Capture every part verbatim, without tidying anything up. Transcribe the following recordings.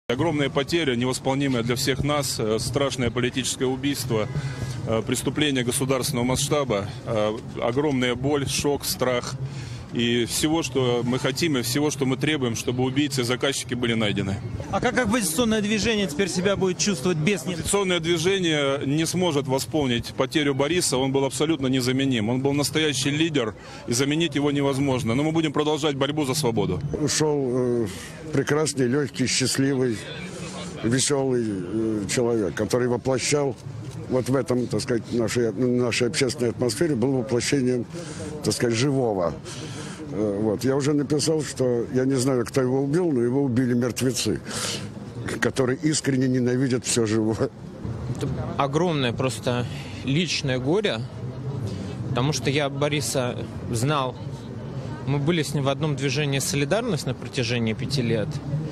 Огромные потери, невосполнимые для всех нас, страшное политическое убийство, преступление государственного масштаба, огромная боль, шок, страх. И всего, что мы хотим, и всего, что мы требуем, чтобы убийцы и заказчики были найдены. А как оппозиционное движение теперь себя будет чувствовать без них? Оппозиционное движение не сможет восполнить потерю Бориса, он был абсолютно незаменим. Он был настоящий лидер, и заменить его невозможно. Но мы будем продолжать борьбу за свободу. Ушел э, прекрасный, легкий, счастливый, веселый э, человек, который воплощал вот в этом, так сказать, нашей, нашей общественной атмосфере, был воплощением, так сказать, живого. Вот. Я уже написал, что я не знаю, кто его убил, но его убили мертвецы, которые искренне ненавидят все живое. Это огромное просто личное горе, потому что я Бориса знал. Мы были с ним в одном движении «Солидарность» на протяжении пяти лет.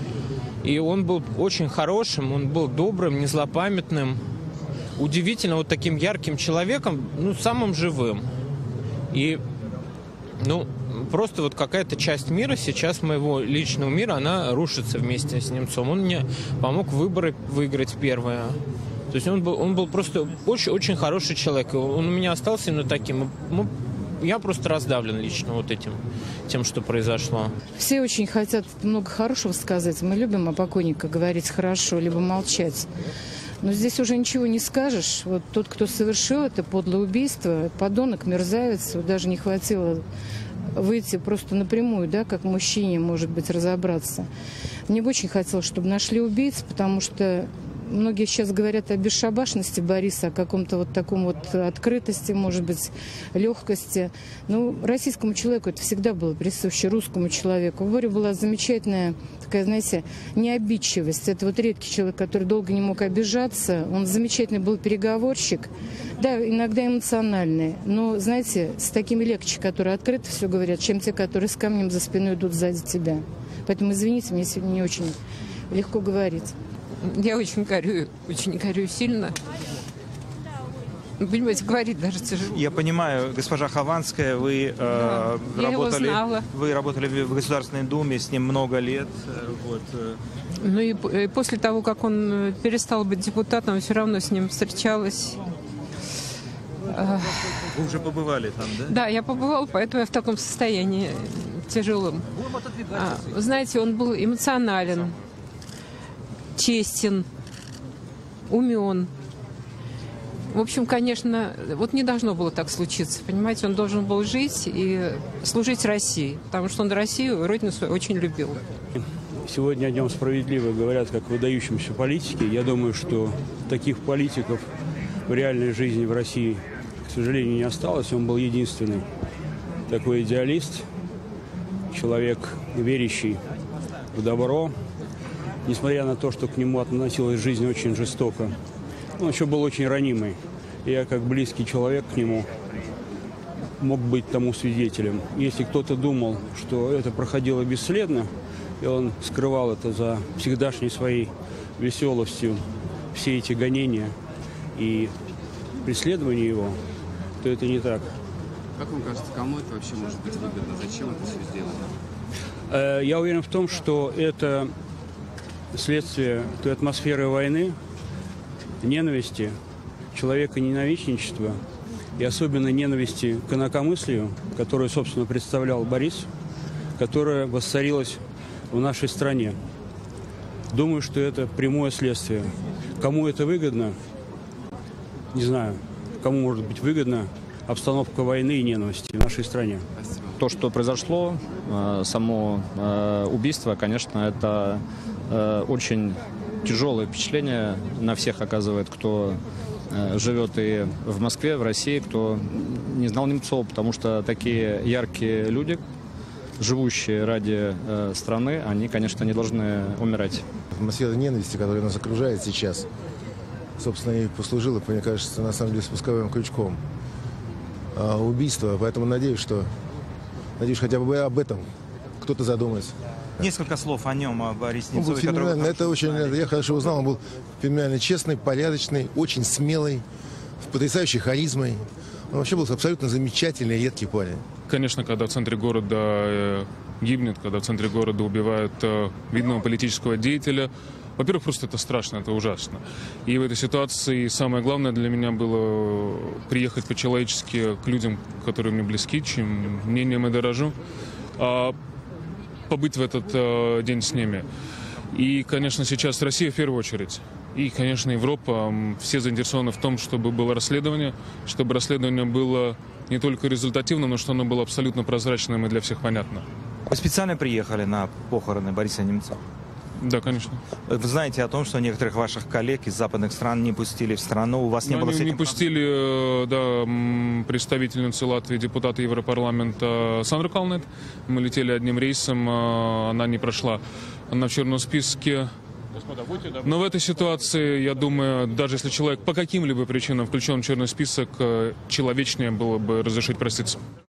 И он был очень хорошим, он был добрым, незлопамятным, удивительно вот таким ярким человеком, ну, самым живым. И, ну, просто вот какая-то часть мира, сейчас моего личного мира, она рушится вместе с Немцовым. Он мне помог выборы выиграть первое. То есть он был, он был просто очень-очень хороший человек. Он у меня остался именно таким. Мы, я просто раздавлен лично вот этим, тем, что произошло. Все очень хотят много хорошего сказать. Мы любим о покойниках говорить хорошо, либо молчать. Но здесь уже ничего не скажешь. Вот тот, кто совершил это подлое убийство, подонок, мерзавец, даже не хватило выйти просто напрямую, да, как мужчине, может быть, разобраться. Мне бы очень хотелось, чтобы нашли убийц, потому что многие сейчас говорят о бесшабашности Бориса, о каком-то вот таком вот открытости, может быть, легкости. Но российскому человеку это всегда было присуще, русскому человеку. У Бори была замечательная такая, знаете, необидчивость. Это вот редкий человек, который долго не мог обижаться. Он замечательный был переговорщик. Да, иногда эмоциональный. Но, знаете, с такими легче, которые открыто все говорят, чем те, которые с камнем за спиной идут сзади тебя. Поэтому, извините, мне сегодня не очень легко говорить. Я очень горю, очень горю сильно. Понимаете, говорить даже тяжело. Я понимаю, госпожа Хованская, вы, да, э, работали, я вы работали в Государственной Думе с ним много лет. Вот. Ну и, и после того, как он перестал быть депутатом, все равно с ним встречалась. Вы уже побывали там, да? Да, я побывала, поэтому я в таком состоянии тяжелом. А, знаете, он был эмоционален, честен, умен. В общем, конечно, вот не должно было так случиться. Понимаете, он должен был жить и служить России, потому что он Россию, родину свою очень любил. Сегодня о нем справедливо говорят как выдающемся политике. Я думаю, что таких политиков в реальной жизни в России, к сожалению, не осталось. Он был единственный такой идеалист, человек, верящий в добро. Несмотря на то, что к нему относилась жизнь очень жестоко, он еще был очень ранимый. Я, как близкий человек к нему, мог быть тому свидетелем. Если кто-то думал, что это проходило бесследно, и он скрывал это за всегдашней своей веселостью, все эти гонения и преследования его, то это не так. Как вам кажется, кому это вообще может быть выгодно? Зачем это все сделано? Я уверен в том, что это следствие той атмосферы войны, ненависти, человека-ненавистничества и особенно ненависти к инакомыслию, которую, собственно, представлял Борис, которая воцарилась в нашей стране. Думаю, что это прямое следствие. Кому это выгодно, не знаю. Кому может быть выгодна обстановка войны и ненависти в нашей стране. То, что произошло, само убийство, конечно, это очень тяжелое впечатление на всех оказывает, кто живет и в Москве, в России, кто не знал Немцова, потому что такие яркие люди, живущие ради э, страны, они, конечно, не должны умирать. Атмосфера ненависти, которая нас окружает сейчас, собственно, и послужила, мне кажется, на самом деле спусковым крючком а, убийства. Поэтому надеюсь, что надеюсь, хотя бы об этом кто-то задумается. Несколько слов о нем, о Борисе Немцове. Он был феноменальный, это очень, я хорошо узнал, он был феноменально честный, порядочный, очень смелый, с потрясающей харизмой. Он вообще был абсолютно замечательный, редкий парень. Конечно, когда в центре города гибнет, когда в центре города убивают видного политического деятеля, Во-первых, просто это страшно, это ужасно. И в этой ситуации самое главное для меня было приехать по-человечески к людям, которые мне близки, чьим мнением я дорожу, а побыть в этот э, день с ними. И, конечно, сейчас Россия в первую очередь. И, конечно, Европа. Все заинтересованы в том, чтобы было расследование, чтобы расследование было не только результативным, но что оно было абсолютно прозрачным и для всех понятно. Вы специально приехали на похороны Бориса Немцова? Да, конечно. Вы знаете о том, что некоторых ваших коллег из западных стран не пустили в страну? У вас не Но было они с этим не пустили, да, представительницу Латвии, депутата Европарламента Сандру Калнет. Мы летели одним рейсом, она не прошла. Она в черном списке. Но в этой ситуации, я думаю, даже если человек по каким-либо причинам включен в черный список, человечнее было бы разрешить проститься.